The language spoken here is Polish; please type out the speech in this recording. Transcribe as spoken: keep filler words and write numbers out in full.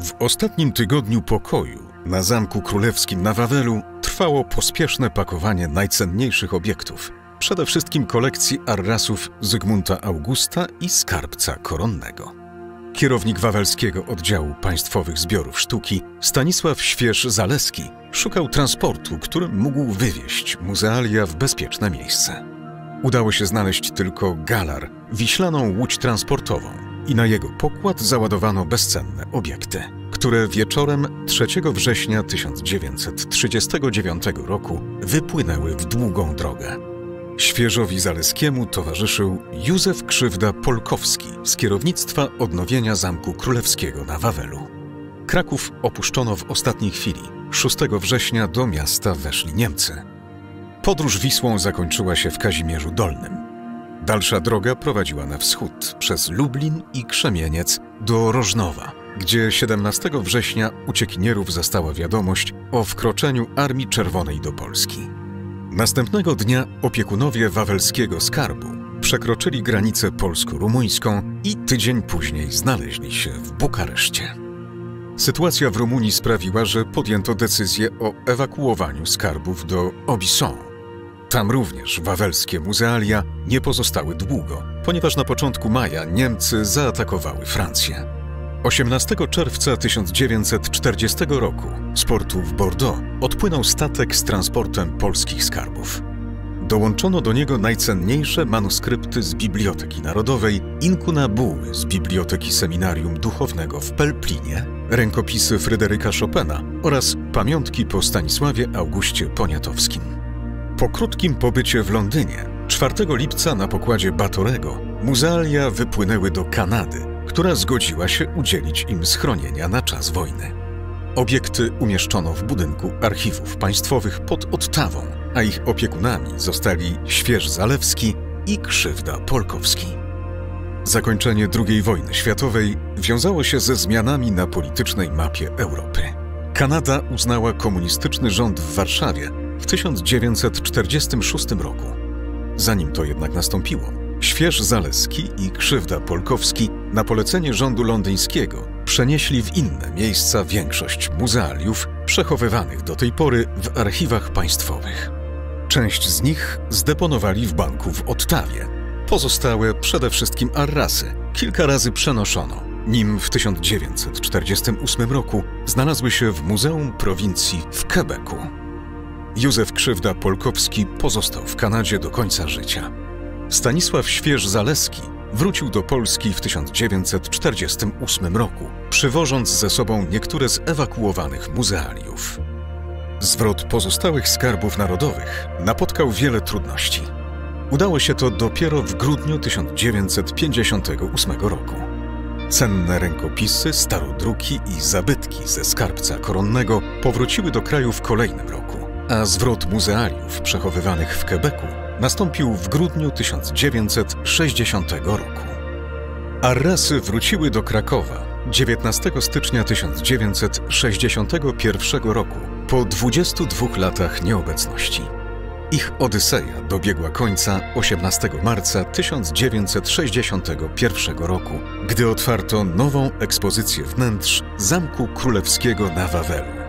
W ostatnim tygodniu pokoju na Zamku Królewskim na Wawelu trwało pospieszne pakowanie najcenniejszych obiektów, przede wszystkim kolekcji arrasów Zygmunta Augusta i skarbca koronnego. Kierownik wawelskiego oddziału państwowych zbiorów sztuki Stanisław Śwież-Zaleski szukał transportu, którym mógł wywieźć muzealia w bezpieczne miejsce. Udało się znaleźć tylko galar, wiślaną łódź transportową, i na jego pokład załadowano bezcenne obiekty, które wieczorem trzeciego września tysiąc dziewięćset trzydziestego dziewiątego roku wypłynęły w długą drogę. Świeżowi Zaleskiemu towarzyszył Józef Krzywda-Polkowski z kierownictwa odnowienia Zamku Królewskiego na Wawelu. Kraków opuszczono w ostatniej chwili. szóstego września do miasta weszli Niemcy. Podróż Wisłą zakończyła się w Kazimierzu Dolnym. Dalsza droga prowadziła na wschód przez Lublin i Krzemieniec do Rożnowa, gdzie siedemnastego września uciekinierów zastała wiadomość o wkroczeniu Armii Czerwonej do Polski. Następnego dnia opiekunowie wawelskiego skarbu przekroczyli granicę polsko-rumuńską i tydzień później znaleźli się w Bukareszcie. Sytuacja w Rumunii sprawiła, że podjęto decyzję o ewakuowaniu skarbów do Aubusson. Tam również wawelskie muzealia nie pozostały długo, ponieważ na początku maja Niemcy zaatakowały Francję. osiemnastego czerwca tysiąc dziewięćset czterdziestego roku z portu w Bordeaux odpłynął statek z transportem polskich skarbów. Dołączono do niego najcenniejsze manuskrypty z Biblioteki Narodowej, inkunabuły z Biblioteki Seminarium Duchownego w Pelplinie, rękopisy Fryderyka Chopina oraz pamiątki po Stanisławie Augustie Poniatowskim. Po krótkim pobycie w Londynie, czwartego lipca na pokładzie Batorego, muzealia wypłynęły do Kanady, która zgodziła się udzielić im schronienia na czas wojny. Obiekty umieszczono w budynku archiwów państwowych pod Ottawą, a ich opiekunami zostali Śwież-Zalewski i Krzywda-Polkowski. Zakończenie drugiej wojny światowej wiązało się ze zmianami na politycznej mapie Europy. Kanada uznała komunistyczny rząd w Warszawie w tysiąc dziewięćset czterdziestym szóstym roku. Zanim to jednak nastąpiło, Śwież-Zaleski i Krzywda-Polkowski na polecenie rządu londyńskiego przenieśli w inne miejsca większość muzealiów przechowywanych do tej pory w archiwach państwowych. Część z nich zdeponowali w banku w Ottawie. Pozostałe, przede wszystkim arrasy, kilka razy przenoszono, nim w tysiąc dziewięćset czterdziestym ósmym roku znalazły się w Muzeum Prowincji w Quebecu. Józef Krzywda-Polkowski pozostał w Kanadzie do końca życia. Stanisław Śwież-Zaleski wrócił do Polski w tysiąc dziewięćset czterdziestym ósmym roku, przywożąc ze sobą niektóre z ewakuowanych muzealiów. Zwrot pozostałych skarbów narodowych napotkał wiele trudności. Udało się to dopiero w grudniu tysiąc dziewięćset pięćdziesiątego ósmego roku. Cenne rękopisy, starodruki i zabytki ze skarbca koronnego powróciły do kraju w kolejnym roku, a zwrot muzealiów przechowywanych w Quebecu nastąpił w grudniu tysiąc dziewięćset sześćdziesiątego roku. Arrasy wróciły do Krakowa dziewiętnastego stycznia tysiąc dziewięćset sześćdziesiątego pierwszego roku po dwudziestu dwóch latach nieobecności. Ich odyseja dobiegła końca osiemnastego marca tysiąc dziewięćset sześćdziesiątego pierwszego roku, gdy otwarto nową ekspozycję wnętrz Zamku Królewskiego na Wawelu.